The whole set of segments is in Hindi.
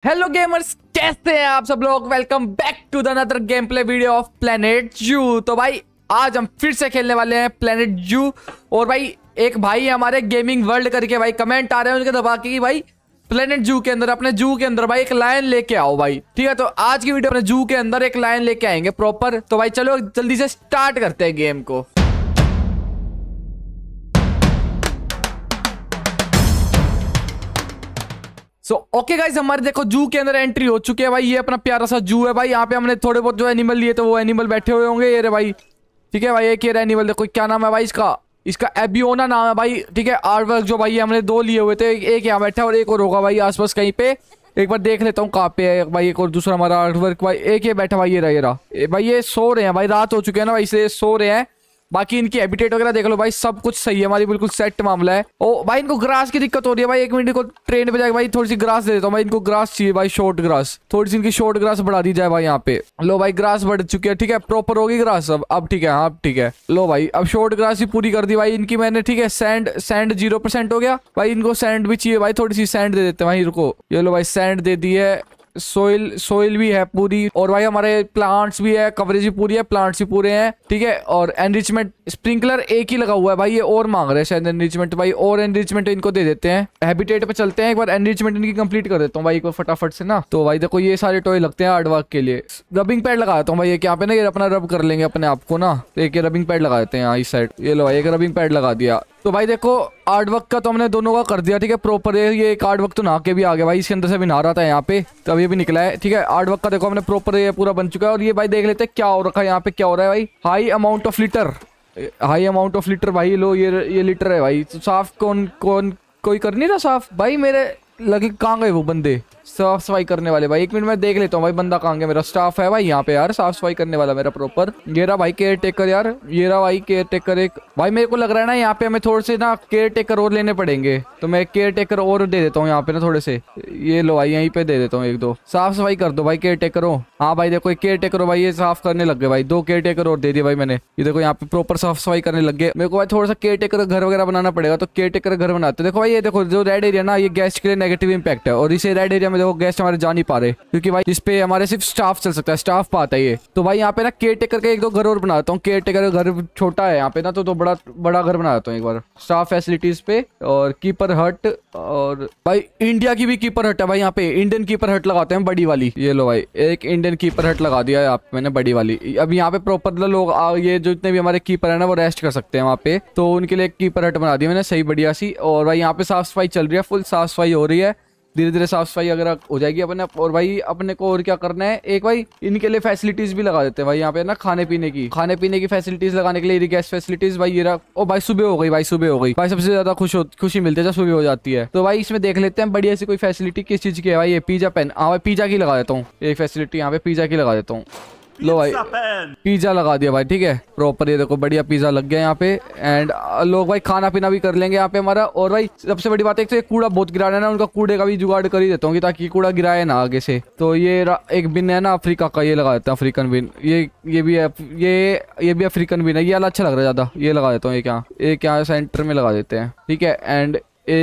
हेलो गेमर्स, कैसे हैं आप सब लोग। Welcome back to the another gameplay video of Planet Zoo. तो भाई आज हम फिर से खेलने वाले हैं प्लेनेट जू। और भाई एक भाई हमारे गेमिंग वर्ल्ड करके भाई कमेंट आ रहे हैं उनके दबा के कि भाई प्लेनेट जू के अंदर, अपने जू के अंदर भाई एक लायन लेके आओ भाई। ठीक है, तो आज की वीडियो अपने जू के अंदर एक लायन लेके आएंगे प्रॉपर। तो भाई चलो जल्दी से स्टार्ट करते हैं गेम को। ओके गाइस, हमारे देखो जू के अंदर एंट्री हो चुकी है भाई। ये अपना प्यारा सा जू है भाई। यहाँ पे हमने थोड़े बहुत जो एनिमल लिए तो वो एनिमल बैठे हुए होंगे ये रे भाई। ठीक है भाई, एक ये एनिमल देखो, क्या नाम है भाई इसका एबियोना नाम है भाई। ठीक है, आर्ट वर्क जो भाई हमने दो लिए हुए थे, एक यहाँ बैठा और एक और होगा भाई आसपास कहीं पे। एक बार देख लेता हूँ कहाँ पे है भाई। एक और दूसरा हमारा आर्ट वर्क भाई, एक ये बैठा भाई, ये रहा भाई। ये सो रहे हैं भाई, रात हो चुकी है ना भाई, इसलिए सो रहे हैं। बाकी इनकी हैबिटेट वगैरह देख लो भाई, सब कुछ सही है, हमारी बिल्कुल सेट मामला है। ओ भाई इनको ग्रास की दिक्कत हो रही है भाई। एक मिनट को ट्रेन पे जाके भाई थोड़ी सी ग्रास दे देता हूँ भाई। इनको ग्रास चाहिए भाई, शॉर्ट ग्रास। थोड़ी सी इनकी शॉर्ट ग्रास बढ़ा दी जाए भाई यहाँ पे। लो भाई ग्रास बढ़ चुकी है। ठीक है, प्रॉपर होगी ग्रास अब ठीक है। हाँ ठीक है, लो भाई अब शॉर्ट ग्रास ही पूरी कर दी भाई इनकी मैंने। ठीक है, सैंड 0% हो गया भाई। इनको सैंड भी चाहिए भाई, थोड़ी सी सैंड दे देते हैं भाई। रुको, ये लो भाई सैंड दे दी है। सोइल भी है पूरी। और भाई हमारे प्लांट्स भी है, कवरेज भी पूरी है, प्लांट्स भी पूरे हैं। ठीक है, और एनरिचमेंट स्प्रिंकलर एक ही लगा हुआ है भाई। ये और मांग रहे हैं शायद एनरिचमेंट भाई, और एनरिचमेंट इनको दे देते हैं। हैबिटेट पे चलते हैं, एक बार एनरिचमेंट इनकी कंप्लीट कर देता हूँ भाई एक बार फटाफट से ना। तो भाई देखो ये सारे टॉय लगते हैं आर्टवर्क के लिए। रबिंग पैड लगा देता हूँ भाई, ये यहाँ पे ना, ये अपना रब कर लेंगे अपने आप को ना। तो एक रबिंग पैड लगा देते हैं यहाँ इस साइड। ये लो भाई एक रबिंग पैड लगा दिया। तो भाई देखो आर्टवर्क का तो हमने दोनों का कर दिया। ठीक है, प्रॉपर ये एक आर्टवर्क तो नहा के भी आ गया भाई, इसके अंदर से भी नहा रहा था यहाँ पे, तो अभी भी निकला है। ठीक है, आर्टवर्क का देखो हमने प्रॉपर ये पूरा बन चुका है। और ये भाई देख लेते हैं क्या हो रखा है यहाँ पे, क्या हो रहा है भाई। हाई अमाउंट ऑफ लीटर भाई। लो ये लीटर है भाई। तो साफ कौन कोई कर नहीं रहा साफ भाई। मेरे लगे कहाँ गए वो बंदे साफ सफाई करने वाले भाई। एक मिनट में देख लेता हूँ भाई बंदा कहाँ गया। मेरा स्टाफ है भाई यहाँ पे यार, साफ सफाई करने वाला मेरा प्रॉपर। ये रहा भाई केयर टेकर यार, ये रहा भाई केयर टेकर एक भाई। मेरे को लग रहा है ना यहाँ पे हमें थोड़े से ना केयर टेकर और लेने पड़ेंगे। तो मैं केयर टेकर और दे देता हूँ यहाँ पे ना थोड़े से। ये लो भाई यहीं पे दे देता हूँ एक दो। साफ सफाई कर दो भाई केयर टेकर हो। हाँ भाई देखो केयर टेकर हो भाई, ये साफ करने लग गए भाई। 2 केयर टेकर और दे दिए भाई मैंने। ये देखो यहाँ पे प्रॉपर साफ सफाई करने लग गए। मेरे को भाई थोड़ा सा केयर टेकर घर वगैरह बनाना पड़ेगा। तो केयर टेकर घर बनाते देखो भाई। ये देखो जो रेड एरिया ना, ये गेस्ट के लिए नेगेटिव इंपैक्ट है। और इसे रेड एरिया में देखो गेस्ट हमारे जा नहीं पा रहे, क्योंकि भाई इस पे हमारे सिर्फ स्टाफ चल सकता है, स्टाफ पाता है ये। तो भाई यहाँ पे ना केयर टेकर का एक दो घर और बनाता हूँ। केयर टेकर का घर छोटा है यहाँ पे ना, तो बड़ा घर बना देता हूँ एक बार स्टाफ फैसिलिटीज पे। और कीपर हट, और भाई इंडिया की भी कीपर हट है भाई यहाँ पे। इंडियन कीपर हट लगाते हैं बड़ी वाली। ये लो भाई एक इंडियन कीपर हट लगा दिया है आप मैंने बड़ी वाली। अब यहाँ पे प्रॉपर लोग ये जो जितने भी हमारे कीपर है ना वो रेस्ट कर सकते हैं वहाँ पे। तो उनके लिए कीपर हट बना दी मैंने सही बढ़िया सी। और भाई यहाँ पे साफ सफाई चल रही है, फुल साफ सफाई हो रही है। धीरे धीरे साफ सफाई अगर हो जाएगी अपने। और भाई अपने को और क्या करना है, एक भाई इनके लिए फैसिलिटीज भी लगा देते हैं भाई यहाँ पे ना, खाने पीने की फैसिलिटीज लगाने के लिए गैस फैसिलिटीज भाई। ये रहा। ओ भाई सुबह हो गई भाई, सुबह हो गई भाई। सबसे ज्यादा खुशी मिलती है जब सुबह हो जाती है। तो भाई इसमें देख लेते हैं बढ़िया सी कोई फैसिलिटी किस चीज की है भाई। ये पिज्जा पेन, हाँ भाई पिज्जा की लगा देता हूँ एक फैसिलिटी यहाँ पे, पिज्जा की लगा देता हूँ। लो भाई पिज्जा लगा दिया भाई। ठीक है प्रॉपर, ये देखो बढ़िया पिज्जा लग गया यहाँ पे। एंड लोग भाई खाना पीना भी कर लेंगे यहाँ पे हमारा। और भाई सबसे बड़ी बात है, एक कूड़ा बहुत गिरा रहा है ना, उनका कूड़े का भी जुगाड़ कर ही देता हूँ ताकि कूड़ा गिराए ना आगे से। तो ये एक बिन है ना अफ्रीका का, ये लगा देता हूँ अफ्रीकन बिन। ये भी है, ये भी अफ्रीकन बिन है। ये वाला अच्छा लग रहा है ज्यादा, ये लगा देता हूँ। एक यहाँ सेंटर में लगा देते हैं। ठीक है, एंड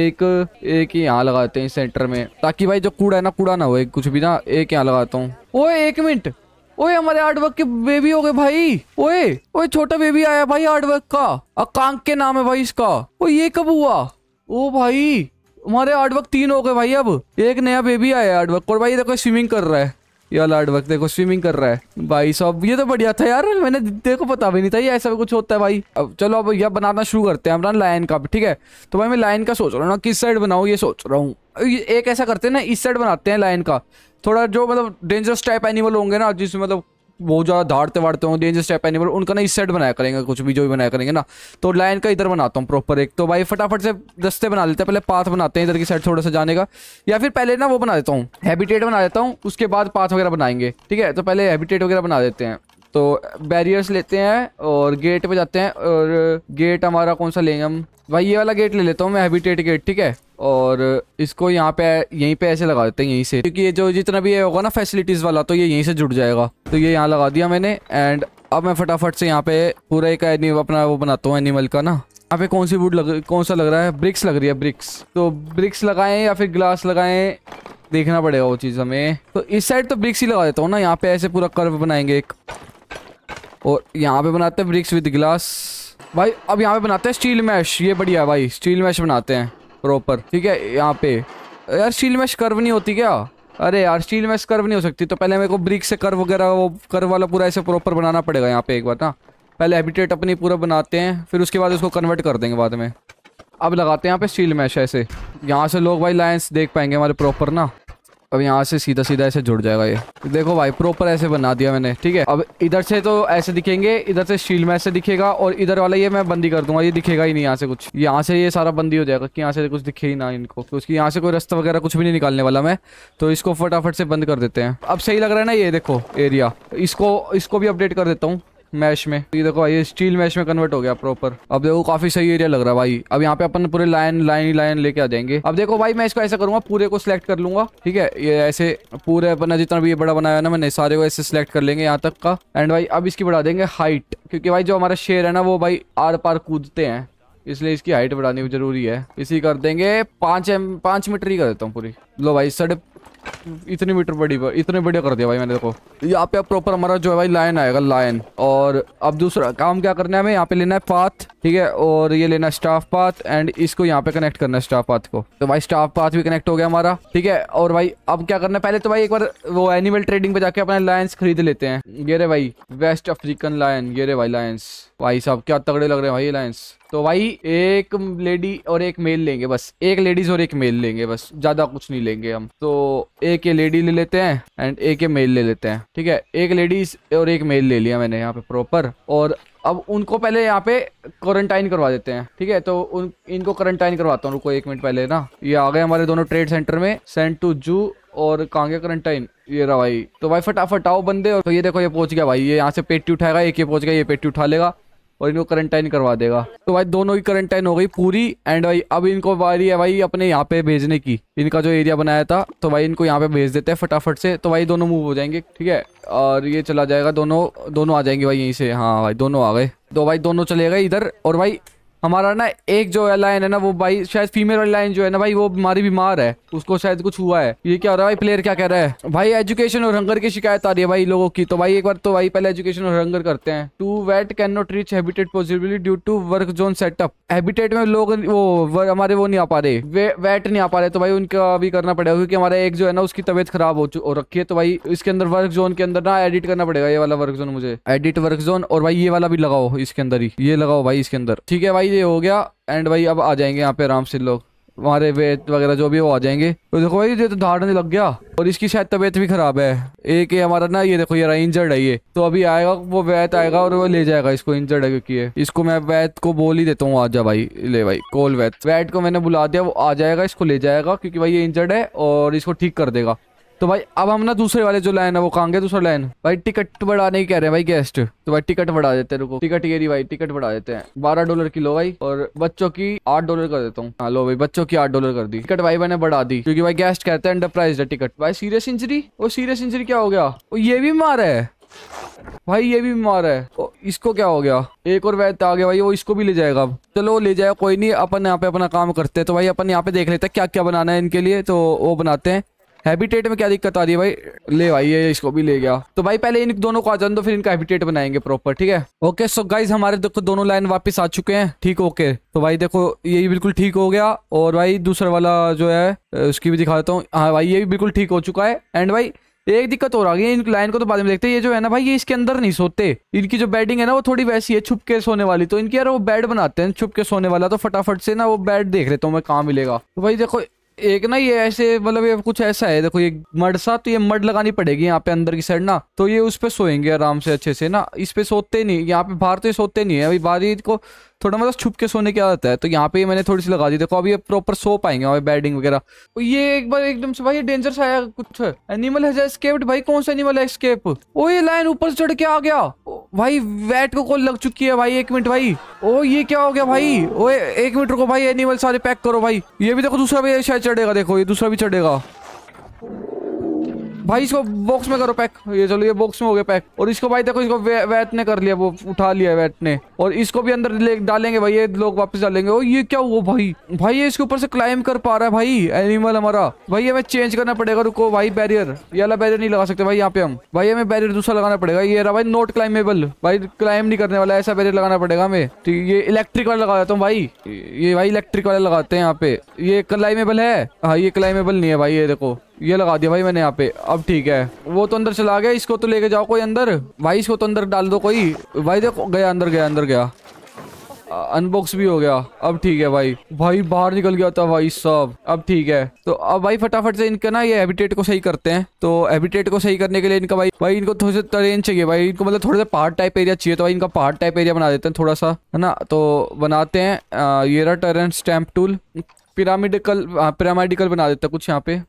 एक ही यहाँ लगा देते हैं सेंटर में, ताकि भाई जो कूड़ा है ना, कूड़ा ना हो कुछ भी ना। एक यहाँ लगाता हूँ। ओए एक मिनट, ओए हमारे आर्टवर्क के बेबी हो गए भाई। ओए छोटा बेबी आया भाई आर्टवर्क का। अकांक के नाम है भाई इसका। ओ ये कब हुआ? ओ भाई हमारे आर्टवर्क 3 हो गए भाई। अब एक नया बेबी आया आर्टवर्क। और भाई देखो स्विमिंग कर रहा है ये वाला आर्टवर्क, देखो स्विमिंग कर रहा है भाई साहब। ये तो बढ़िया था यार, मैंने देखो पता भी नहीं था ये ऐसा भी कुछ होता है भाई। अब चलो अब यह बनाना शुरू करते हैं अपना लायन का। ठीक है, तो भाई मैं लायन का सोच रहा हूँ ना किस साइड बनाऊँ, ये सोच रहा हूँ। एक ऐसा करते हैं ना, इस साइड बनाते हैं लायन का। थोड़ा जो मतलब डेंजरस टाइप एनिमल होंगे ना, जिसमें मतलब बहुत ज्यादा धाड़ते वाड़ते होंगे, डेंजरस टाइप एनिमल, उनका ना इस साइड बनाया करेंगे, कुछ भी जो भी बनाया करेंगे ना। तो लायन का इधर बनाता हूँ प्रॉपर एक। तो भाई फटाफट से रास्ते बना लेते हैं, पहले पाथ बनाते हैं इधर की साइड थोड़ा सा जाने का। या फिर पहले ना वो बना देता हूँ, हैबिटेट बना देता हूँ, उसके बाद पाथ वगैरह बनाएंगे। ठीक है, तो पहले हैबिटेट वगैरह बना देते हैं। तो बैरियर्स लेते हैं और गेट पे जाते हैं। और गेट हमारा कौन सा लेंगे हम भाई, ये वाला गेट ले लेता हूँ मैं, हैबिटेट गेट। ठीक है, और इसको यहाँ पे यहीं पे ऐसे लगा देते हैं यहीं से, क्योंकि ये जो जितना भी ये होगा ना फैसिलिटीज वाला, तो ये यहीं से जुड़ जाएगा। तो ये यहाँ लगा दिया मैंने। एंड अब मैं फटाफट से यहाँ पे पूरा एक अपना वो बनाता हूँ एनिमल का ना। यहाँ पे कौन सी वुड कौन सा लग रहा है, ब्रिक्स लग रही है, ब्रिक्स। तो ब्रिक्स लगाएं या फिर ग्लास लगाएं, देखना पड़ेगा वो चीज़ हमें। तो इस साइड तो ब्रिक्स ही लगा देता हूँ ना, यहाँ पे ऐसे पूरा कर्व बनाएंगे एक, और यहाँ पे बनाते हैं ब्रिक्स विद ग्लास भाई। अब यहाँ पे बनाते हैं स्टील मैश, ये बढ़िया है भाई, स्टील मैश बनाते हैं प्रॉपर, ठीक है। यहाँ पे यार स्टील मैश कर्व नहीं होती क्या? अरे यार स्टील मैश कर्व नहीं हो सकती, तो पहले मेरे को ब्रिक से कर्व वगैरह वो कर्व वाला पूरा ऐसे प्रॉपर बनाना पड़ेगा यहाँ पे एक बार ना। पहले हैबिटेट अपनी पूरा बनाते हैं, फिर उसके बाद उसको कन्वर्ट कर देंगे बाद में। अब लगाते हैं यहाँ पे स्टील मैश ऐसे, यहाँ से लोग भाई लाइन्स देख पाएंगे हमारे प्रॉपर ना। अब यहाँ से सीधा सीधा ऐसे जुड़ जाएगा ये, देखो भाई प्रॉपर ऐसे बना दिया मैंने, ठीक है। अब इधर से तो ऐसे दिखेंगे, इधर से स्टील मैश से दिखेगा, और इधर वाला ये मैं बंदी कर दूंगा, ये दिखेगा ही नहीं यहाँ से कुछ। यहाँ से ये सारा बंदी हो जाएगा कि यहाँ से कुछ दिखे ही ना इनको, तो उसकी यहाँ से कोई रास्ता वगैरह कुछ भी नहीं निकालने वाला मैं, तो इसको फटाफट से बंद कर देते हैं। अब सही लग रहा है ना ये देखो एरिया, इसको भी अपडेट कर देता हूँ मैश में। ये देखो ये स्टील मैश में कन्वर्ट हो गया प्रॉपर। अब देखो काफी सही एरिया लग रहा है भाई। अब यहाँ पे अपन पूरे लाइन लेके आ जाएंगे। अब देखो भाई मैं इसको ऐसा करूंगा, पूरे को सिलेक्ट कर लूंगा, ठीक है। ये ऐसे पूरे अपना जितना भी ये बड़ा बनाया है ना मैंने, सारे को ऐसे सिलेक्ट कर लेंगे यहाँ तक का। एंड भाई अब इसकी बढ़ा देंगे हाइट, क्योंकि भाई जो हमारा शेर है ना वो भाई आर पार कूदते हैं, इसलिए इसकी हाइट बढ़ानी जरूरी है। इसी कर देंगे 5 मीटर ही कर देता हूँ पूरी। लो भाई इतनी मीटर बड़ी, इतने बढ़िया कर दिया भाई मैंने। देखो यहाँ पे अब प्रॉपर हमारा जो है भाई लाइन आएगा, लाइन। और अब दूसरा काम क्या करना है हमें, यहाँ पे लेना है पाथ, ठीक है, और ये लेना है स्टाफ पाथ, एंड इसको यहाँ पे कनेक्ट करना है स्टाफ पाथ को। तो भाई स्टाफ पाथ भी कनेक्ट हो गया हमारा, ठीक है। और भाई अब क्या करना है, पहले तो भाई एक बार वो एनिमल ट्रेडिंग पे जाके अपने लायंस खरीद लेते हैं। ये रे भाई वेस्ट अफ्रीकन लायन, ये रे भाई लायंस, भाई साहब क्या तगड़े लग रहे हैं भाई ये लायंस। तो भाई एक लेडी और एक मेल लेंगे बस, एक लेडीज और एक मेल लेंगे बस, ज्यादा कुछ नहीं लेंगे हम। तो एक ये लेडी ले लेते हैं एंड एक ये मेल ले लेते हैं, ठीक है। एक लेडीज और एक मेल ले लिया मैंने यहाँ पे प्रॉपर। और अब उनको पहले यहाँ पे क्वारंटाइन करवा देते हैं, ठीक है। तो इनको क्वारंटाइन करवाता हूँ, रुको 1 मिनट पहले ना। ये आ गए हमारे दोनों ट्रेड सेंटर में, सेंड टू जू और कहाँ गया क्वारंटाइन, ये रहा भाई। तो भाई फटाफट आओ बंदे। और तो ये देखो ये पहुंच गया भाई, ये यहाँ से पेटी उठाएगा, एक ये पहुंच गया, ये पेटी उठा लेगा और इनको क्वारंटाइन करवा देगा। तो भाई दोनों की क्वारंटाइन हो गई पूरी। एंड भाई अब इनको बारी है भाई अपने यहाँ पे भेजने की, इनका जो एरिया बनाया था। तो भाई इनको यहाँ पे भेज देते हैं फटाफट से। तो भाई दोनों मूव हो जाएंगे, ठीक है। और ये चला जाएगा, दोनों आ जाएंगे भाई यहीं से। हाँ भाई दोनों आ गए। तो भाई दोनों चले गए इधर। और भाई हमारा ना एक जो लाइन है ना वो भाई शायद फीमेल वाली लाइन जो है ना भाई वो हमारी बीमार है, उसको शायद कुछ हुआ है। ये क्या हो रहा है भाई, प्लेयर क्या कह रहा है भाई, एजुकेशन और हंगर की शिकायत आ रही है भाई लोगों की। तो भाई एक बार तो भाई पहले एजुकेशन और हंगर करते हैं। To wet can not reach habitat possibly due to work zone setup. Habitat में लोग वो हमारे वो नहीं आ पा रहे, वेट नहीं आ पा रहे। तो भाई उनका भी करना पड़ेगा, क्योंकि हमारा एक जो है ना उसकी तबीयत खराब हो रखी है। तो भाई इसके अंदर वर्क जोन के अंदर ना एडिट करना पड़ेगा, ये वाला वर्क जोन, मुझे एडिट वर्क जोन। और भाई ये वाला भी लगाओ इसके अंदर ही, ये लगाओ भाई इसके अंदर, ठीक है भाई। ये हो गया। एंड भाई अब आ जाएंगे यहाँ पे आराम से लोग, हमारे वेट वगैरह जो भी वो आ जाएंगे। तो देखो भाई ये तो दहाड़ने लग गया, और इसकी शायद तबीयत भी खराब है। एक ये हमारा ना ये देखो ये रहा इंजर्ड है ये। तो अभी आएगा वो वैत आएगा और वो ले जाएगा इसको, इंजर्ड है क्योंकि ये। इसको मैं वैत को बोल ही देता हूँ, आ जा भाई, ले भाई कॉल वैत को मैंने बुला दिया, वो आ जाएगा, इसको ले जाएगा क्योंकि भाई ये इंजर्ड है और इसको ठीक कर देगा। तो भाई अब हम ना दूसरे वाले जो लाइन है वो कहाँ गया, दूसरा लाइन भाई टिकट बढ़ाने की कह रहे हैं भाई गेस्ट। तो भाई टिकट बढ़ा देते हैं, रुको टिकट ये रही भाई, टिकट बढ़ा देते हैं $12 की लो भाई, और बच्चों की $8 कर देता हूँ। हाँ लो भाई बच्चों की $8 कर दी टिकट भाई, मैंने बढ़ा दी क्योंकि भाई गेस्ट कहते हैं अंडर प्राइस है टिकट। भाई सीरियस इंजरी, वो सीरियस इंजरी क्या हो गया, ये भी बीमार है भाई, ये भी बीमार है। इसको क्या हो गया, एक और वैद्य आ गया भाई, वो इसको भी ले जाएगा। अब चलो ले जाएगा, कोई नहीं, अपन यहाँ पे अपना काम करते हैं। तो भाई अपन यहाँ पे देख लेते हैं क्या क्या बनाना है इनके लिए, तो वो बनाते हैं। हैबिटेट में क्या दिक्कत आ रही है भाई, ले भाई ये इसको भी ले गया। तो भाई पहले इन दोनों को आ जाने दो, फिर इनका हैबिटेट बनाएंगे प्रॉपर, ठीक है। ओके सो गाइज हमारे देखो दोनों लाइन वापस आ चुके हैं, ठीक। ओके तो भाई देखो ये बिल्कुल ठीक हो गया। और भाई दूसरा वाला जो है उसकी भी दिखा देता हूँ। हाँ भाई ये भी बिल्कुल ठीक हो चुका है। एंड भाई एक दिक्कत और आ गई है, इन लाइन को तो बाद में देखते हैं। ये जो है ना भाई ये इसके अंदर नहीं सोते, इनकी जो बेडिंग है ना वो थोड़ी वैसी है छुप के सोने वाली। तो इनकी यार वो बेड बनाते हैं छुप के सोने वाला, तो फटाफट से ना वो बेड देख लेता हूँ मैं कहाँ मिलेगा। तो भाई देखो एक ना ये ऐसे मतलब ये कुछ ऐसा है, देखो ये मड सा, तो ये मड लगानी पड़ेगी यहाँ पे अंदर की साइड ना, तो ये उस पे सोएंगे आराम से अच्छे से ना। इस पे सोते नहीं, यहाँ पे बाहर तो ये सोते नहीं है। अभी बाहर को थोड़ा मतलब छुप के सोने की आदत है, तो यहाँ पे मैंने थोड़ी सी लगा दी। देखो अभी ये प्रॉपर सो पाएंगे वहाँ बेडिंग वगैरह। ये एक बार एकदम से भाई ये डेंजर सा आया कुछ, एनिमल हैज एस्केप्ड। भाई कौन सा एनिमल एस्केप, ओ ये लाइन ऊपर से चढ़ के आ गया भाई, वैट को कॉल लग चुकी है भाई। 1 मिनट भाई, ओ ये क्या हो गया भाई, ओ 1 मिनट रुको भाई, एनिमल सारे पैक करो भाई। ये भी देखो दूसरा भी शायद चढ़ेगा, देखो ये दूसरा भी चढ़ेगा भाई इसको बॉक्स में करो पैक। ये चलो ये बॉक्स में हो गया पैक। और इसको भाई देखो इसको वैट ने कर लिया, वो उठा लिया वैट ने। और इसको भी अंदर डालेंगे भाई, ये लोग वापस डालेंगे। ओ ये क्या हुआ भाई? भाई ये इसके ऊपर से क्लाइम कर पा रहा है भाई एनिमल हमारा। भाई हमें चेंज करना पड़ेगा, रुको भाई। बैरियर, ये वाला बैरियर नहीं लगा सकते भाई यहाँ पे हम। भाई हमें बैरियर दूसरा लगाना पड़ेगा। ये रहा भाई नॉट क्लाइमेबल, भाई क्लाइम नहीं करने वाला, ऐसा बैरियर लगाना पड़ेगा हमें। ठीक, ये इलेक्ट्रिक वाला लगा देता हूँ भाई। ये भाई इलेक्ट्रिक वाला लगाते हैं यहाँ पे। ये क्लाइमेबल है? हाँ ये क्लाइमेबल नहीं है भाई। ये देखो ये लगा दिया भाई मैंने यहाँ पे। अब ठीक है, वो तो अंदर चला गया, इसको तो लेके जाओ कोई अंदर भाई। इसको तो अंदर डाल दो कोई भाई। देखो गया अंदर, गया अंदर गया। अनबॉक्स भी हो गया। अब ठीक है भाई। भाई बाहर निकल गया था भाई सब। अब ठीक है, तो अब भाई फटाफट से इनका ना ये हैबिटेट को सही करते हैं। तो हैबिटेट को सही करने के लिए इनका भाई इनको थोड़े से टरेन चाहिए भाई। इनको मतलब थोड़ा सा पहाड़ टाइप एरिया चाहिए। तो भाई इनका पहाड़ टाइप एरिया बना देते हैं थोड़ा सा, है ना। तो बनाते हैं ये रहा टरेन स्टैम्प टूल। पिरामिडिकल बना देता कुछ यहाँ पे।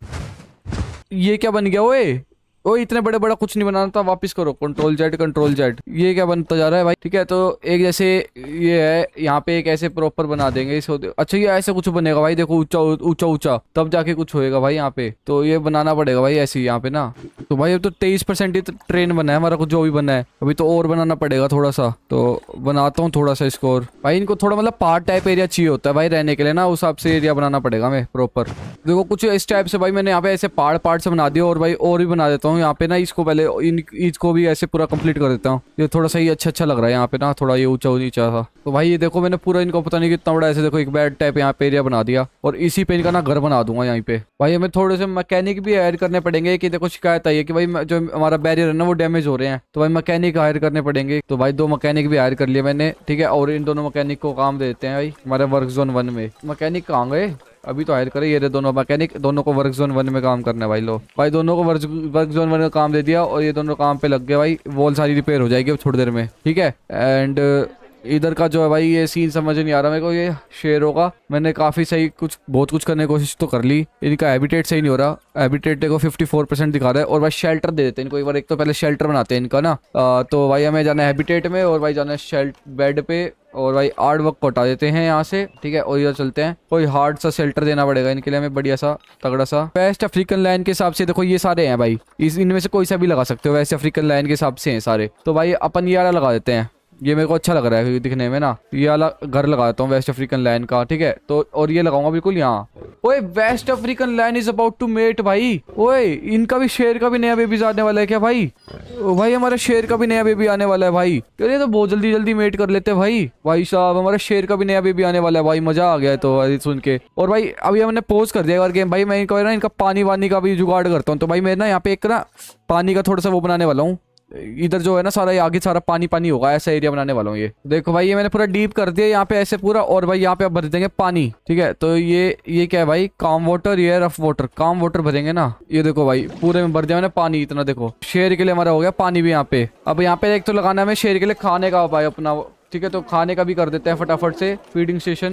ये क्या बन गया? ओए इतने बड़े बड़ा कुछ नहीं बनाना था, वापस करो। Control Z. ये क्या बनता जा रहा है भाई? ठीक है, तो एक जैसे ये है यहाँ पे, एक ऐसे प्रॉपर बना देंगे इसको। अच्छा ये ऐसे कुछ बनेगा भाई, देखो ऊंचा तब जाके कुछ होएगा भाई यहाँ पे। तो ये बनाना पड़ेगा भाई ऐसे ही यहाँ पे ना। तो भाई अब तो 23% ही ट्रेन बना है हमारा, कुछ जो भी बना है। अभी तो और बनाना पड़ेगा थोड़ा सा। तो बनाता हूँ थोड़ा सा इसको। और भाई इनको थोड़ा मतलब पहाड़ टाइप एरिया चाहिए होता है भाई रहने के लिए ना, उस हिसाब से एरिया बनाना पड़ेगा हमें प्रॉपर। देखो कुछ इस टाइप से भाई मैंने यहाँ पे ऐसे पहाड़ से बना दिया। और भाई और भी बना देता हूँ यहाँ पे ना। इसको पहले इसको भी ऐसे पूरा कंप्लीट कर देता हूँ। ये थोड़ा सा ही अच्छा लग रहा है यहाँ पे ना, थोड़ा ये ऊंचा था। तो भाई ये देखो मैंने पूरा इनको पता नहीं कितना बड़ा ऐसे देखो एक बेड टाइप यहाँ पे एरिया बना दिया। और इसी पे इनका ना घर बना दूंगा यहाँ पे। भाई हमें थोड़े से मैकेनिक भी हायर करने पड़ेंगे कि देखो शिकायत आई है कि भाई जो हमारा बैरियर है ना वो डैमेज हो रहे हैं। तो भाई मैकेनिक हायर करने पड़ेंगे। तो भाई 2 मैकेनिक भी हायर कर लिया मैंने, ठीक है। और इन दोनों मैकेनिक को काम दे देते हैं भाई हमारे वर्क जोन 1 में। मैकेनिक कहाँ गए? अभी तो हायर करे ये दोनों मैकेनिक। दोनों को वर्क जोन 1 में काम करना है भाई। लो भाई दोनों को वर्क जोन 1 में काम दे दिया। और ये दोनों काम पे लग गए भाई। वॉल सारी रिपेयर हो जाएगी अब थोड़ी देर में, ठीक है। एंड इधर का जो है भाई ये सीन समझ नहीं आ रहा मेरे को। ये शेरों का मैंने काफी सही बहुत कुछ करने की कोशिश तो कर ली। इनका हैबिटेट सही नहीं हो रहा। हैबिटेट को 54% दिखा रहा है। और भाई शेल्टर दे देते हैं इनको एक बार। एक तो पहले शेल्टर बनाते हैं इनका ना। तो भाई हमें जाना है हैबिटेट में। और भाई जाना है बेड पे। और भाई हार्ड वर्क को हटा देते हैं यहाँ से, ठीक है। और इधर चलते हैं। कोई हार्ड सा शेल्टर देना पड़ेगा इनके लिए हमें, बढ़िया सा तगड़ा सा। वेस्ट अफ्रीकन लायन के हिसाब से देखो ये सारे हैं भाई। इनमें से कोई सा भी लगा सकते हो, वेस्ट अफ्रीकन लायन के हिसाब से हैं सारे। तो भाई अपन ये वाला लगा देते हैं। ये मेरे को अच्छा लग रहा है दिखने में ना। ये वाला घर लगाता हूँ वेस्ट अफ्रीकन लायन का, ठीक है। तो और ये लगाऊंगा बिल्कुल यहाँ। ओए west African lion is about to mate भाई। ओए इनका भी शेर का भी नया बेबी आने वाला है क्या भाई? ओ भाई हमारे शेर का भी नया बेबी आने वाला है भाई। ये तो बहुत जल्दी मेट कर लेते हैं भाई। भाई साहब हमारे शेर का भी नया बेबी आने वाला है भाई। मजा आ गया है तो सुन के। और भाई अभी हमने पोज कर दिया गेम भाई। मैं इनको ना इनका पानी वानी का भी जुगाड़ करता हूँ। तो भाई मैं ना यहाँ पे एक ना पानी का थोड़ा सा वो बनाने वाला हूँ। इधर जो है ना सारा आगे सारा पानी होगा, ऐसा एरिया बनाने वाला हूँ। ये देखो भाई ये मैंने पूरा डीप कर दिया यहाँ पे ऐसे पूरा। और भाई यहाँ पे अब भर देंगे पानी, ठीक है। तो ये क्या है भाई? काम वाटर, ये रफ वाटर। काम वाटर भरेंगे ना। ये देखो भाई पूरे में भर दिया मैंने पानी इतना। देखो शेर के लिए हमारा हो गया पानी भी यहाँ पे। अब यहाँ पे एक तो लगाना है हमें शेर के लिए खाने का भाई अपना, ठीक है। तो खाने का भी कर देते हैं फटाफट से। फीडिंग स्टेशन,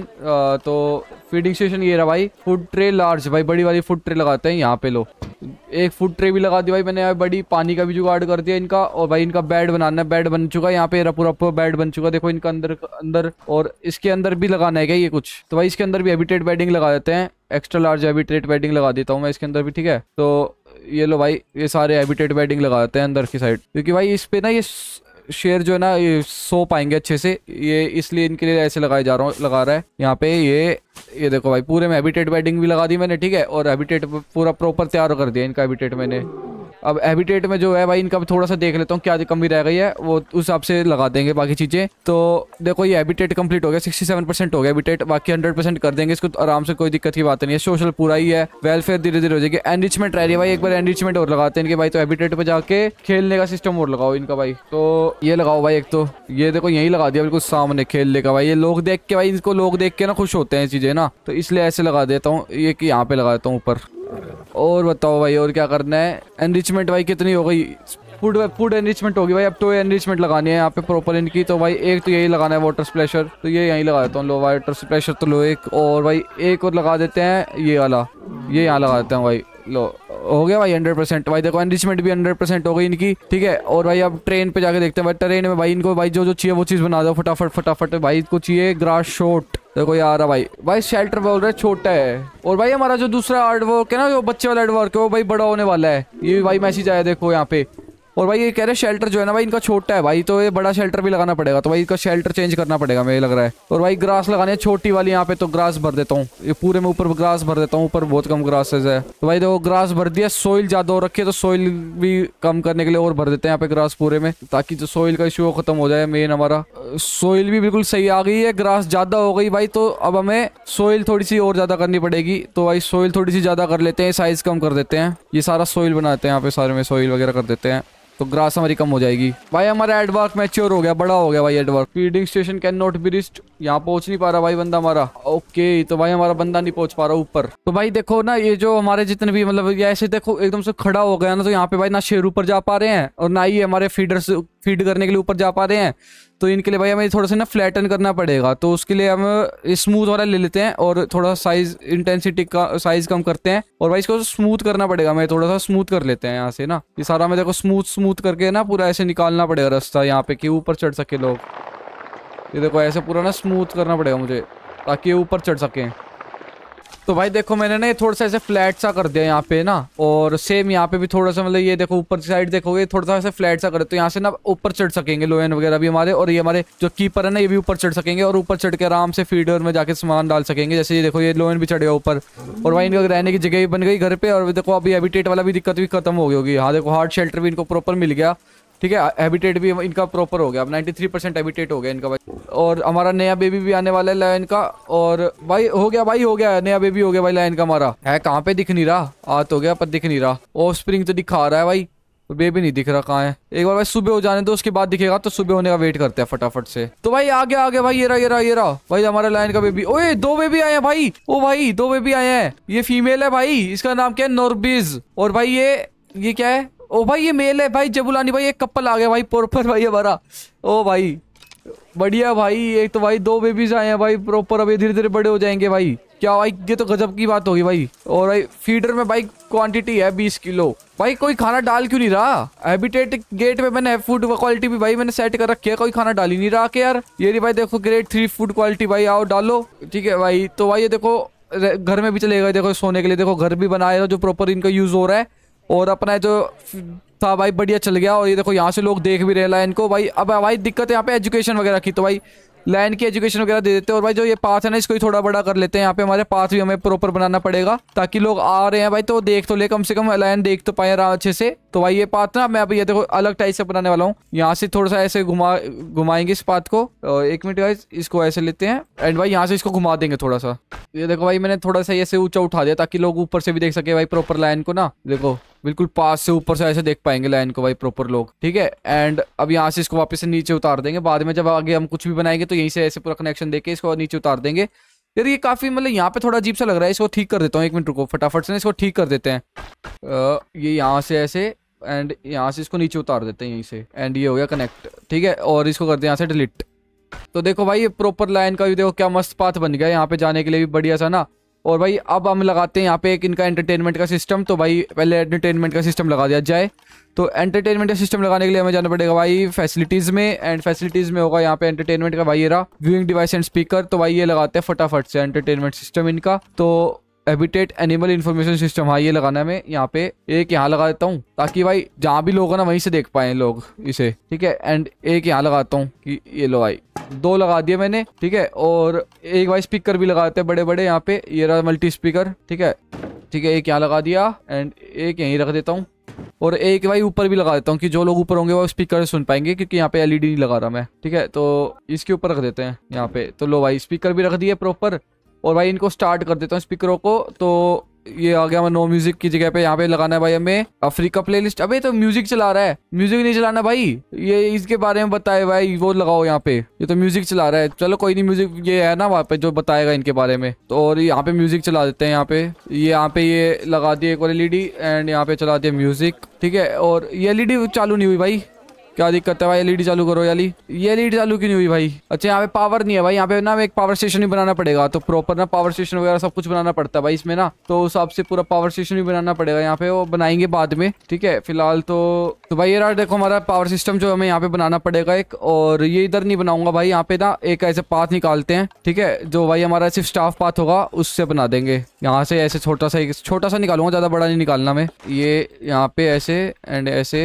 तो फीडिंग स्टेशन ये रहा भाई। फूड ट्रे लार्ज भाई, बड़ी वाली फूड ट्रे लगाते हैं यहाँ पे। लो एक फूड ट्रे भी लगा दी भाई मैंने बड़ी। पानी का भी जुगाड़ कर दिया इनका। और भाई इनका बेड बनाना है। बेड बन चुका है यहाँ पे, पूरा बेड बन चुका है। देखो इनका अंदर और इसके अंदर भी लगाना है क्या ये कुछ? तो भाई इसके अंदर भी हैबिटेट बेडिंग लगा देते हैं। एक्स्ट्रा लार्ज हैबिटेट बेडिंग लगा देता हूँ मैं इसके अंदर भी, ठीक है। तो ये लो भाई ये सारे हैबिटेट बेडिंग लगा देते हैं अंदर की साइड। क्योंकि भाई इस पे ना ये शेर जो है ना ये सो पाएंगे अच्छे से, ये इसलिए इनके लिए ऐसे लगा रहा है यहाँ पे। ये देखो भाई पूरे में हैबिटेट बेडिंग भी लगा दी मैंने, ठीक है। और हैबिटेट पूरा प्रॉपर तैयार कर दिया इनका हैबिटेट मैंने। अब हैबिटेट में जो है भाई इनका थोड़ा सा देख लेता हूँ क्या कमी रह गई है, वो उस हिसाब से लगा देंगे बाकी चीजें। तो देखो ये हैबिटेट कंप्लीट हो गया, 67% हो गया हैबिटेट। बाकी 100% कर देंगे इसको आराम से, कोई दिक्कत की बात नहीं है। सोशल पूरा ही है, वेलफेयर धीरे धीरे हो जाएगी। एनरिचमेंट रह रही है भाई, एक बार एनरिचमेंट और लगाते हैं इनके भाई। तो हैबिटेट पे जाके खेलने का सिस्टम और लगाओ इनका भाई। तो ये लगाओ भाई एक तो ये देखो यही लगा दिया बिल्कुल सामने खेलने का भाई। ये लोग देख के भाई, इनको लोग देख के ना खुश होते हैं चीजें ना, तो इसलिए ऐसे लगा देता हूँ ये कि यहाँ पे लगा देता हूँ ऊपर। और बताओ भाई और क्या करना है? एनरिचमेंट भाई कितनी हो गई? फूड एनरिचमेंट होगी भाई। अब तो एनरिचमेंट लगानी है यहाँ पे प्रॉपर इनकी। तो भाई एक तो यही लगाना है वाटर स्प्लैशर, तो ये यहीं लगा देता हूँ। लो वाटर स्प्लैशर तो लो एक। और भाई एक और लगा देते हैं ये वाला, ये यहाँ लगा देते हैं भाई। लो हो गया भाई 100% भाई। देखो एनरिचमेंट भी 100% हो गई इनकी, ठीक है। और भाई अब ट्रेन पे जाके देखते हैं भाई। ट्रेन में भाई इनको भाई जो चाहिए वो चीज़ बना दो फटाफट भाई। इनको चाहिए ग्रास शॉट, देखो यार भाई, भाई शेल्टर बोल रहे छोटा है। और भाई हमारा जो दूसरा आर्ट वर्क है ना, जो बच्चे वाला आर्ट वर्क है, वो भाई बड़ा होने वाला है। ये भाई मैसेज आया देखो यहाँ पे। और भाई ये कह रहे शेल्टर जो है ना भाई इनका छोटा है भाई, तो ये बड़ा शेल्टर भी लगाना पड़ेगा। तो भाई इसका शेल्टर चेंज करना पड़ेगा मुझे लग रहा है। और भाई ग्रास लगाने है छोटी वाली यहाँ पे, तो ग्रास भर देता हूँ। ये पूरे में ऊपर ग्रास भर देता हूँ, ऊपर बहुत कम ग्रासेज है। तो भाई देखो ग्रास भर दिया। सोइल ज्यादा हो रखी है, तो सोइल भी कम करने के लिए और भर देते हैं यहाँ पे ग्रास पूरे में, ताकि जो सोइल का इशू खत्म हो जाए। मेन हमारा सोइल भी बिल्कुल सही आ गई है, ग्रास ज्यादा हो गई भाई। तो अब हमें सोइल थोड़ी सी और ज्यादा करनी पड़ेगी। तो भाई सोइल थोड़ी सी ज्यादा कर लेते हैं, साइज कम कर देते हैं। ये सारा सोइल बनाते हैं यहाँ पे, सारे में सोइल वगैरह कर देते हैं, तो ग्रास हमारी कम हो जाएगी। भाई हमारा एडवर्क मैच्योर हो गया, बड़ा हो गया भाई एडवर्क। Feeding station can not be reached, यहाँ पहुंच नहीं पा रहा भाई बंदा हमारा। ओके, तो भाई हमारा बंदा नहीं पहुंच पा रहा ऊपर। तो भाई देखो ना, ये जो हमारे जितने भी मतलब ये ऐसे देखो एकदम से खड़ा हो गया ना, तो यहाँ पे भाई ना शेर ऊपर जा पा रहे हैं और ना ही हमारे फीडर्स फीड करने के लिए ऊपर जा पा रहे हैं। तो इनके लिए भाई हमें थोड़ा सा ना फ्लैटन करना पड़ेगा। तो उसके लिए हम स्मूथ वाला ले लेते हैं और थोड़ा साइज इंटेंसिटी का साइज कम करते हैं। और भाई इसको स्मूथ करना पड़ेगा, हमें थोड़ा सा स्मूथ कर लेते हैं यहाँ से ना। ये सारा हमें देखो स्मूथ करके ना पूरा ऐसे निकालना पड़ेगा रास्ता यहाँ पे, कि ऊपर चढ़ सके लोग। ये देखो ऐसे पूरा ना स्मूथ करना पड़ेगा मुझे, ताकि ये ऊपर चढ़ सकें। तो भाई देखो मैंने ना ये थोड़ा सा ऐसे फ्लैट सा कर दिया यहाँ पे ना, और सेम यहाँ पे भी थोड़ा सा मतलब ये देखो ऊपर साइड देखोगे थोड़ा सा ऐसे फ्लैट सा कर, तो यहाँ से ना ऊपर चढ़ सकेंगे लोयन वगैरह भी हमारे। और ये हमारे जो कीपर है ना, ये भी ऊपर चढ़ सकेंगे और ऊपर चढ़ के आराम से फीडर में जाके सामान डाल सकेंगे। जैसे ये देखो ये लोयन भी चढ़ेगा ऊपर, और भाई इनका रहने की जगह भी बन गई घर पे। और देखो अभी हैबिटेट वाला भी दिक्कत भी खत्म हो गई होगी। हाँ देखो हार्ड शेल्टर भी इनको प्रॉपर मिल गया, ठीक है। हैबिटेट भी इनका प्रॉपर हो गया, अब 93% हैबिटेट हो गया इनका भाई। और हमारा नया बेबी भी आने वाला है लायन का। और भाई हो गया, भाई हो गया, नया बेबी हो गया भाई लायन का हमारा। है कहाँ पे, दिख नहीं रहा। आ तो गया पर दिख नहीं रहा। और स्प्रिंग तो दिखा रहा है भाई, बेबी नहीं दिख रहा कहाँ है। एक बार भाई सुबह हो जाने दो, उसके बाद दिखेगा। तो सुबह होने का वेट करते हैं फटाफट से। तो भाई आ गया भाई, ये रहा भाई हमारा लायन का बेबी। ओए 2 बेबी आए हैं भाई। ओ भाई 2 बेबी आए हैं। ये फीमेल है भाई, इसका नाम क्या है, नॉर्बिज। और भाई ये क्या है, ओ भाई ये मेल है भाई, जबुलानी भाई। एक कपल आ गया भाई प्रॉपर भाई हमारा। ओ भाई बढ़िया भाई, एक तो भाई 2 बेबीज आए हैं भाई प्रॉपर। अभी धीरे धीरे बड़े हो जाएंगे भाई। क्या भाई, ये तो गजब की बात होगी भाई। और भाई फीडर में भाई क्वांटिटी है 20 किलो। भाई कोई खाना डाल क्यों नहीं रहा। हैबिटेट गेट पे मैंने फूड क्वालिटी भी भाई मैंने सेट कर रखी है, कोई खाना डाल ही नहीं रहा के यार। ये नहीं भाई देखो ग्रेड 3 फूड क्वालिटी भाई, आओ डालो, ठीक है भाई। तो भाई ये देखो घर में भी चलेगा, देखो सोने के लिए देखो घर भी बनाया जो प्रॉपर इनका यूज हो रहा है। और अपना जो था भाई बढ़िया चल गया। और ये देखो यहाँ से लोग देख भी रहे लाइन को भाई। अब भाई दिक्कत है यहाँ पे एजुकेशन वगैरह की, तो भाई लाइन की एजुकेशन वगैरह दे देते हैं। और भाई जो ये पाथ है ना, इसको ही थोड़ा बड़ा कर लेते हैं। यहाँ पे हमारे पाथ भी हमें प्रॉपर बनाना पड़ेगा, ताकि लोग आ रहे हैं भाई तो देख तो ले, कम से कम लाइन देख तो पाए अच्छे से। तो भाई ये पाथ ना मैं अभी ये देखो अलग टाइप से बनाने वाला हूँ। यहाँ से थोड़ा सा ऐसे घुमाएंगे इस पाथ को। 1 मिनट गाइस, इसको ऐसे लेते हैं एंड भाई यहाँ से इसको घुमा देंगे थोड़ा सा। ये देखो भाई मैंने थोड़ा सा ऐसे ऊंचा उठा दिया, ताकि लोग ऊपर से भी देख सके भाई प्रॉपर लाइन को ना। देखो बिल्कुल पास से ऊपर से ऐसे देख पाएंगे लाइन को भाई प्रॉपर लोग, ठीक है। एंड अब यहाँ से इसको वापस से नीचे उतार देंगे। बाद में जब आगे हम कुछ भी बनाएंगे तो यहीं से ऐसे पूरा कनेक्शन देके इसको नीचे उतार देंगे। यार ये काफी मतलब यहाँ पे थोड़ा अजीब सा लग रहा है, इसको ठीक कर देता हूँ। 1 मिनट रुको, फटाफट से इसको ठीक कर देते हैं। ये यहाँ से ऐसे एंड यहाँ से इसको नीचे उतार देते हैं यहीं से। एंड ये हो गया कनेक्ट, ठीक है। और इसको करते हैं यहाँ से डिलीट। तो देखो भाई ये प्रॉपर लाइन का भी देखो क्या मस्त पाथ बन गया, यहाँ पे जाने के लिए भी बढ़िया सा ना। और भाई अब हम लगाते हैं यहाँ पे एक इनका एंटरटेनमेंट का सिस्टम। तो भाई पहले एंटरटेनमेंट का सिस्टम लगा दिया जाए। तो एंटरटेनमेंट का सिस्टम लगाने के लिए हमें जाना पड़ेगा भाई फैसिलिटीज में। एंड फैसिलिटीज में होगा यहाँ पे एंटरटेनमेंट का भाई ये रहा व्यूइंग डिवाइस एंड स्पीकर। तो भाई ये लगाते हैं फटाफट से एंटरटेनमेंट सिस्टम इनका। तो हैबिटेट एनिमल इन्फॉर्मेशन सिस्टम, हाँ ये लगाना है मैं यहाँ पे। एक यहाँ लगा देता हूँ, ताकि भाई जहाँ भी लोग है ना वहीं से देख पाए लोग इसे, ठीक है। एंड एक यहाँ लगाता हूँ कि ये लो भाई 2 लगा दिए मैंने, ठीक है। और एक भाई स्पीकर भी लगाते हैं बड़े बड़े यहाँ पे, ये रहा मल्टी स्पीकर, ठीक है। एक यहाँ लगा दिया एंड एक यहीं रख देता हूँ। और एक भाई ऊपर भी लगा देता हूँ कि जो लोग ऊपर होंगे वो स्पीकर सुन पाएंगे, क्योंकि यहाँ पे एलईडी नहीं लगा रहा मैं, ठीक है। तो इसके ऊपर रख देते हैं यहाँ पे। तो लो भाई स्पीकर भी रख दिए प्रॉपर। और भाई इनको स्टार्ट कर देता हूँ स्पीकरों को। तो ये आ गया नो म्यूजिक की जगह पे यहाँ पे लगाना है भाई हमें अफ्रीका प्लेलिस्ट। अबे तो म्यूजिक चला रहा है, म्यूजिक नहीं चलाना भाई, ये इसके बारे में बताए भाई, वो लगाओ यहाँ पे। ये तो म्यूजिक चला रहा है, चलो कोई नहीं, म्यूजिक ये है ना वहाँ पे जो बताएगा इनके बारे में। तो और यहाँ पे म्यूजिक चला देते हैं। यहाँ पे ये लगा दिया एक और एलईडी एंड यहाँ पे चला दिया म्यूजिक, ठीक है। और ये एलईडी चालू नहीं हुई भाई, क्या दिक्कत है भाई? एलईडी चालू करो याली। ये एलईडी चालू क्यों नहीं हुई भाई? अच्छा यहाँ पे पावर नहीं है भाई, यहाँ पे ना एक पावर स्टेशन ही बनाना पड़ेगा। तो प्रॉपर ना पावर स्टेशन वगैरह सब कुछ बनाना पड़ता है भाई इसमें ना, तो उस हिसाब से पूरा पावर स्टेशन भी बनाना पड़ेगा यहाँ पे, वो बनाएंगे बाद में, ठीक है। फिलहाल तो भाई ये रहा देखो हमारा पावर सिस्टम जो हमें यहाँ पे बनाना पड़ेगा एक। और ये इधर नहीं बनाऊंगा भाई, यहाँ पे ना एक ऐसे पाथ निकालते हैं, ठीक है, जो भाई हमारा सिर्फ स्टाफ पाथ होगा उससे बना देंगे। यहाँ से ऐसे छोटा सा निकालूंगा, ज्यादा बड़ा नहीं निकालना मैं। ये यहाँ पे ऐसे एंड ऐसे,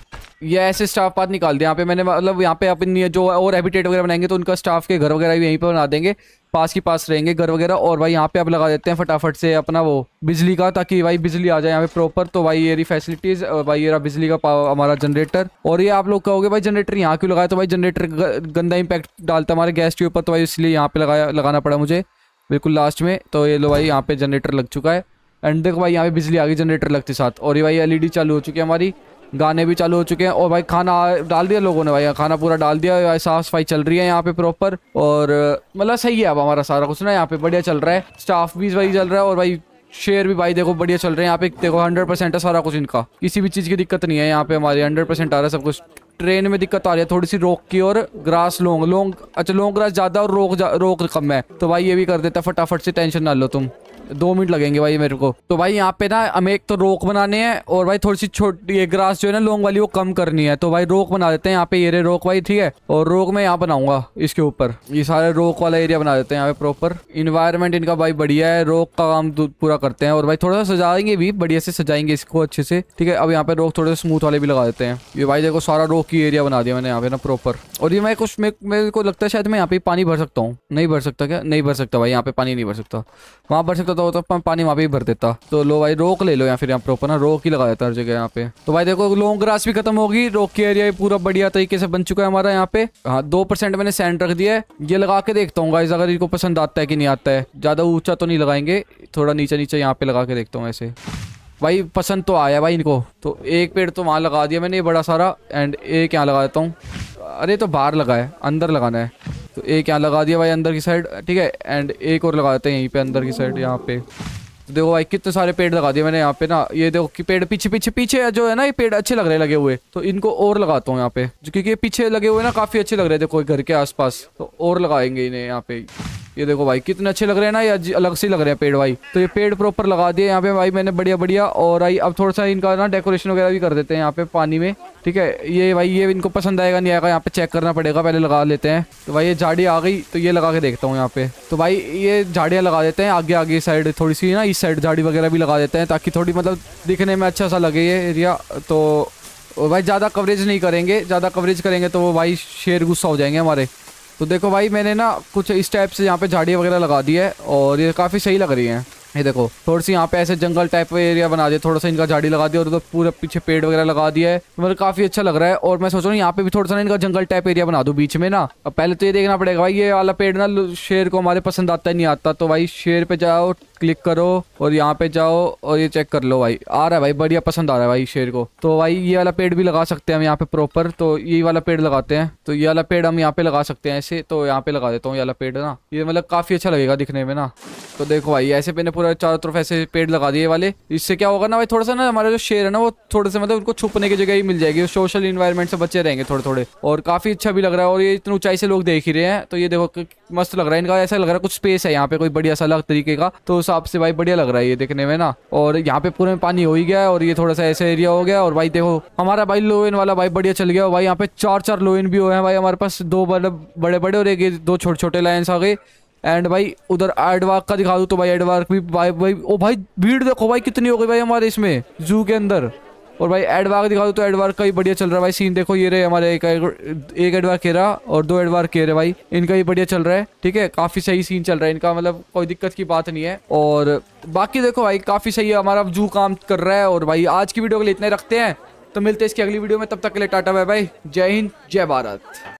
ये ऐसे स्टाफ पाथ निकाल दिया यहाँ पे मैंने, मतलब यहाँ पे अपन जो और हैबिटेट वगैरह बनाएंगे तो उनका स्टाफ के घर वगैरह भी यहीं पे बना देंगे, पास की पास रहेंगे घर वगैरह। और भाई यहाँ पे अब लगा देते हैं फटाफट से अपना वो बिजली का, ताकि भाई बिजली आ जाए यहाँ पे प्रॉपर। तो भाई ये रही फैसिलिटीज, भाई ये रहा बिजली का हमारा जनरेटर। और ये आप लोग कहोगे भाई जनरेटर यहाँ क्यों लगाया? तो भाई जनरेटर गंदा इंपैक्ट डालता है हमारे गैस के ऊपर, तो भाई इसलिए यहाँ पे लगाना पड़ा मुझे बिल्कुल लास्ट में। तो ये लो भाई यहाँ पे जनरेटर लग चुका है एंड देखो भाई यहाँ पे बिजली आ गई जनरेटर लगते साथ। और ये भाई एलईडी चालू हो चुकी है हमारी, गाने भी चालू हो चुके हैं। और भाई खाना डाल दिया लोगों ने भाई, खाना पूरा डाल दिया, साफ सफाई चल रही है यहाँ पे प्रॉपर। और मतलब सही है अब हमारा सारा कुछ ना यहाँ पे बढ़िया चल रहा है, स्टाफ भी भाई चल रहा है और भाई शेयर भी भाई देखो बढ़िया चल रहे हैं यहाँ पे। देखो 100% है सारा कुछ इनका, किसी भी चीज़ की दिक्कत नहीं है यहाँ पे हमारे, 100% आ रहा है सब कुछ। ट्रेन में दिक्कत आ रही है थोड़ी सी रोक की, और ग्रास लॉन्ग अच्छा लॉन्ग ग्रास ज़्यादा और रोक कम है, तो भाई ये भी कर देता फटाफट से, टेंशन ना लो तुम। 2 मिनट लगेंगे भाई मेरे को। तो भाई यहाँ पे ना हमें एक तो रोक बनाने हैं और भाई थोड़ी सी छोटी ये ग्रास जो है ना लॉन्ग वाली वो कम करनी है, तो भाई रोक बना देते हैं यहाँ पे। ये रे रोक भाई, ठीक है। और रोक मैं यहाँ बनाऊंगा इसके ऊपर, ये सारे रोक वाला एरिया बना देते हैं यहाँ पे प्रॉपर। इन्वायरमेंट इनका भाई बढ़िया है, रोक का काम पूरा करते हैं। और भाई थोड़ा सा सजाएंगे भी, बढ़िया से सजाएंगे इसको अच्छे से, ठीक है। अब यहाँ पे रोक थोड़े स्मूथ वाले भी लगा देते हैं। ये भाई देखो सारा रोक की एरिया बना दिया मैंने यहाँ पे ना प्रॉपर। और ये मैं कुछ मेरे को लगता है शायद मैं यहाँ पे पानी भर सकता हूँ, नहीं भर सकता क्या? नहीं भर सकता भाई, यहाँ पे पानी नहीं भर सकता, वहाँ भर सकता तो पानी वहाँ पे भर देता। तो लो भाई रोक ले लो, या फिर यहाँ प्रॉपर ना रोक ही लगा देता हर जगह यहाँ पे। तो भाई देखो लॉन्ग ग्रास भी खत्म होगी, रोक की एरिया पूरा बढ़िया तरीके से बन चुका है हमारा यहाँ पे। हाँ 2% मैंने सैंड रख दिया है, ये लगा के देखता हूँ गाइस अगर इनको पसंद आता है कि नहीं आता है। ज्यादा ऊंचा तो नहीं लगाएंगे, थोड़ा नीचे नीचे यहाँ पे लगा के देखता हूँ ऐसे। भाई पसंद तो आया भाई इनको, तो एक पेड़ तो वहाँ लगा दिया मैंने बड़ा सारा, एंड एक यहाँ लगा देता हूँ। अरे तो बाहर लगा है, अंदर लगाना है, तो एक यहाँ लगा दिया भाई अंदर की साइड, ठीक है। एंड एक और लगा देते हैं यहीं पे अंदर की साइड यहाँ पे। तो देखो भाई कितने सारे पेड़ लगा दिए मैंने यहाँ पे ना। ये देखो कि पेड़ पीछे जो है ना, ये पेड़ अच्छे लग रहे हैं लगे हुए, तो इनको और लगाता हूँ यहाँ पे, जो क्योंकि पीछे लगे हुए ना काफी अच्छे लग रहे थे कोई घर के आसपास, तो और लगाएंगे इन्हें यहाँ पे। ये देखो भाई कितने अच्छे लग रहे हैं ना, ये अलग से लग रहे हैं पेड़ भाई। तो ये पेड़ प्रॉपर लगा दिए यहाँ पे भाई मैंने बढ़िया। और भाई अब थोड़ा सा इनका ना डेकोरेशन वगैरह भी कर देते हैं यहाँ पे पानी में, ठीक है। ये भाई ये इनको पसंद आएगा नहीं आएगा यहाँ पे चेक करना पड़ेगा, पहले लगा लेते हैं। तो भाई ये झाड़ी आ गई, तो ये लगा के देखता हूँ यहाँ पे। तो भाई ये झाड़ियाँ लगा देते हैं आगे साइड, थोड़ी सी ना इस साइड झाड़ी वगैरह भी लगा देते हैं, ताकि थोड़ी मतलब दिखने में अच्छा सा लगे ये एरिया। तो भाई ज़्यादा कवरेज नहीं करेंगे, ज़्यादा कवरेज करेंगे तो वो भाई शेर गुस्सा हो जाएंगे हमारे। तो देखो भाई मैंने ना कुछ इस टाइप से यहाँ पे झाड़ियाँ वगैरह लगा दी है, और ये काफ़ी सही लग रही हैं। ये देखो थोड़ी सी यहाँ पे ऐसे जंगल टाइप एरिया बना दिया, थोड़ा सा इनका झाड़ी लगा दिया, और तो पूरा पीछे पेड़ वगैरह लगा दिया है, मतलब काफी अच्छा लग रहा है। और मैं सोच रहा हूँ यहाँ पे भी थोड़ा सा इनका जंगल टाइप एरिया बना दूं बीच में ना। अब पहले तो ये देखना पड़ेगा भाई ये वाला पेड़ ना शेर को हमारे पसंद आता है नहीं आता। तो भाई शेर पे जाओ, क्लिक करो और यहाँ पे जाओ और ये चेक कर लो भाई, आ रहा है भाई बढ़िया, पसंद आ रहा है भाई शेर को। तो भाई ये वाला पेड़ भी लगा सकते हैं हम यहाँ पे प्रॉपर, तो ये वाला पेड़ लगाते हैं। तो ये वाला पेड़ हम यहाँ पे लगा सकते हैं ऐसे, तो यहाँ पे लगा देता हूँ ये वाला पेड़ ना, ये मतलब काफी अच्छा लगेगा दिखने में ना। तो देखो भाई ऐसे मैंने पूरा चारों तरफ ऐसे पेड़ लगा दिए वाले। इससे क्या होगा ना भाई, थोड़ा सा ना हमारा जो शेर है ना वो थोड़े से मतलब उनको छुपने की जगह ही मिल जाएगी, सोशल इन्वायरमेंट से बचे रहेंगे थोड़े थोड़े, और काफी अच्छा भी लग रहा है। और ये इतनी ऊंचाई से लोग देख ही रहे हैं, तो ये देखो मस्त लग रहा है इनका, ऐसा लग रहा है कुछ स्पेस है यहाँ पे कोई बढ़िया सा अलग तरीके का, तो उस हिसाब से भाई बढ़िया लग रहा है ये देखने में ना। और यहाँ पे पूरे में पानी हो ही गया है, और ये थोड़ा सा ऐसा एरिया हो गया। और भाई देखो हमारा भाई लोइन वाला भाई बढ़िया चल गया भाई, यहाँ पे 4 लोइन भी हुए हैं भाई हमारे पास, 2 बड़े बड़े और 2 छोटे छोटे लाइन्स आ गए। एंड भाई उधर एडवार्क का दिखा दूं तो भाई एडवार्क भी भाई ओ भाई भीड़ देखो भाई कितनी हो गई भाई हमारे इसमें जू के अंदर। और भाई एडवार्क दिखा दूं तो एडवार्क का ही बढ़िया चल रहा है भाई सीन। देखो ये रहे हमारे एक एडवार्क केरा और 2 एडवार्क केरे भाई, इनका ही बढ़िया चल रहा है, ठीक है। काफी सही सीन चल रहा है इनका, मतलब कोई दिक्कत की बात नहीं है। और बाकी देखो भाई काफी सही है हमारा जू काम कर रहा है। और भाई आज की वीडियो के लिए इतने रखते हैं, तो मिलते हैं इसकी अगली वीडियो में, तब तक के लिए टाटा बाय बाय, जय हिंद जय भारत।